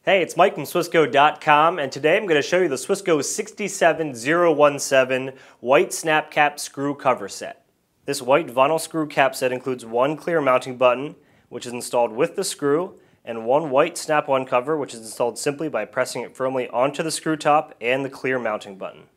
Hey, it's Mike from Swisco.com, and today I'm going to show you the Swisco 67017 white snap cap screw cover set. This white vinyl screw cap set includes one clear mounting button, which is installed with the screw, and one white snap-on cover, which is installed simply by pressing it firmly onto the screw top and the clear mounting button.